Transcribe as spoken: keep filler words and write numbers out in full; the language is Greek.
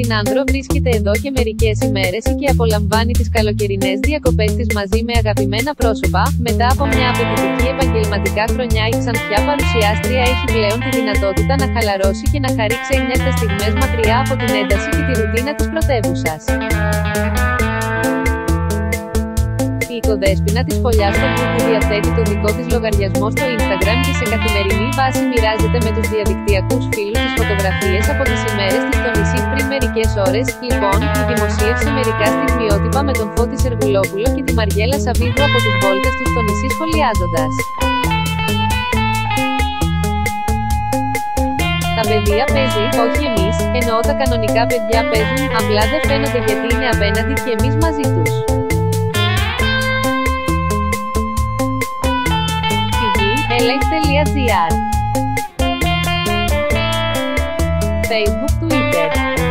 την Άνδρο βρίσκεται εδώ και μερικές ημέρες και απολαμβάνει τις καλοκαιρινές διακοπές της μαζί με αγαπημένα πρόσωπα. Μετά από μια απαιτητική επαγγελματικά χρονιά, η ξανθιά παρουσιάστρια έχει πλέον τη δυνατότητα να χαλαρώσει και να χαρεί ξένιαστες στιγμές μακριά από την ένταση και τη ρουτίνα της πρωτεύουσας. Η οικοδέσποινα της Φωλιάς στο που διαθέτει το δικό της λογαριασμό στο Instagram και σε καθημερινή βάση μοιράζεται με τους διαδικτυακούς φίλους τις φωτογραφίες από τις ημέρες της στο νησί πριν μερικές ώρες. Λοιπόν, η δημοσίευσε μερικά στιγμιότυπα με τον Φώτη Σερβουλόπουλο και τη Μαριέλα Σαββίδου από τις βόλτες τους στο νησί, σχολιάζοντας: «Τα παιδεία παίζει, όχι εμείς, εννοώ τα κανονικά παιδιά παίζουν, απλά δεν φαίνονται γιατί είναι απέναντι και εμείς μαζί τους». Elef.gr Facebook, Twitter